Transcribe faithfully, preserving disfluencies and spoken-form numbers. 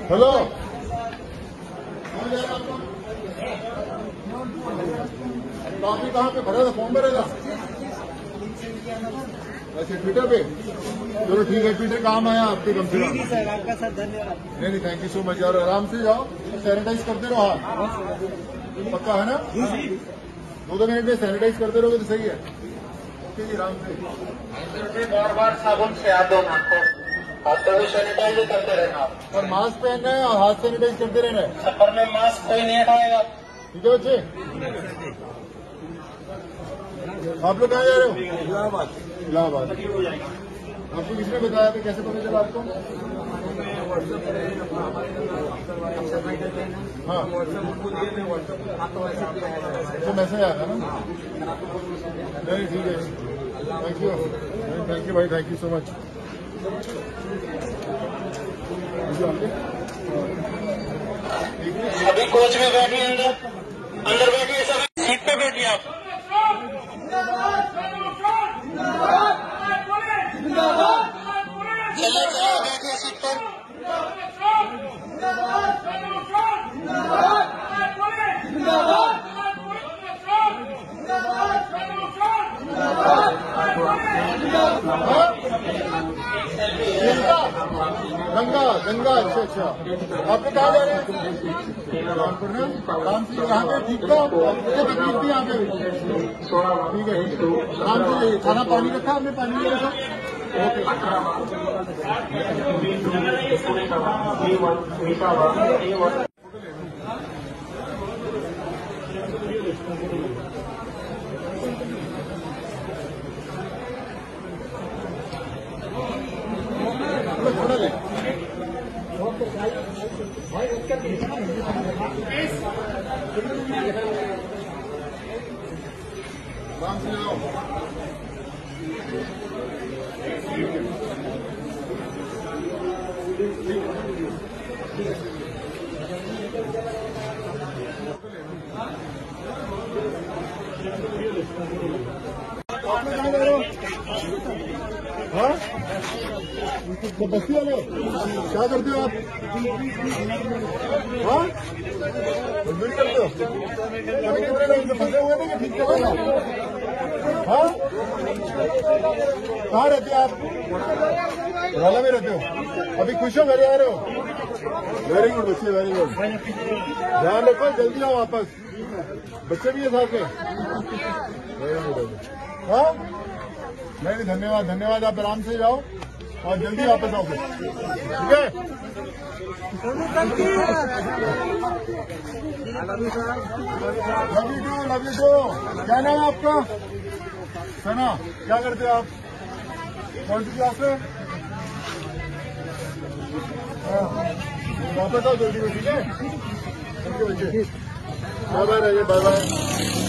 Hello, काफी कहाँ पे भरा था? फॉर्म भरेगा? अच्छा, ट्विटर पे। चलो ठीक है, ट्विटर काम आया आपके कम से कम। सर आपका सर धन्यवाद। नहीं नहीं, थैंक यू सो मच यार। आराम से जाओ, सैनिटाइज करते रहो हाथ, पक्का है ना? दो दो मिनट में सैनिटाइज करते रहोगे तो सही है। ओके जी, आराम से। बार बार साबुन से हाथ धोना, हाथों को सैनिटाइज करते रहना और मास्क पहनना है और हाथ सैनिटाइज करते रहना है। सफर में मास्क कोई नहीं हटाएगा। ठीक है बच्चे? आप लोग कहाँ जा रहे हो? इलाहाबाद। इलाहाबाद। आपको किसने बताया था? कैसे पता चला आपको? हाँ, तो मैसेज आया था ना? नहीं ठीक है, थैंक यू, थैंक यू भाई, थैंक यू सो मच। अभी कोच में बैठिए, अंदर अंदर बैठिए, सभी सीट पे बैठिए आप। चलिए चलिए, बैठिए सीट पर। गंगा गंगा अच्छा अच्छा, आपको कहाँ जा रहे हैं? कानपुर में। आराम से यहाँ पे ठीक था, मुझे तकलीफ थी यहाँ पे। ठीक है, आराम से। खाना पानी रखा आपने? पानी नहीं रखा? ओके। थोड़ा ले आराम से जाओ। हाँ, तो बस्ती वाले क्या करते हो आप? हाँ, मजदूरी करते हो? अभी कितने लोग फंसे हुए थे कि ठीक कर रहे हो? हाँ, कहाँ रहते हो आप? वाला में रहते हो? अभी खुश हो? घर आ रहे हो? वेरी गुड बच्चे, वेरी गुड। ध्यान रखो, जल्दी आओ वापस। बच्चे भी है साथ में। Very good. हाँ, नहीं नहीं, धन्यवाद धन्यवाद। आप आराम से जाओ और जल्दी वापस आओ फिर, ठीक है? Love you too, love you too. क्या नाम है आपका? सना। क्या करते हो आप? कौन सी क्लास में? वापस आओ जल्दी में, ठीक है? ओके बच्चे, बाय बाय, बाय बाय।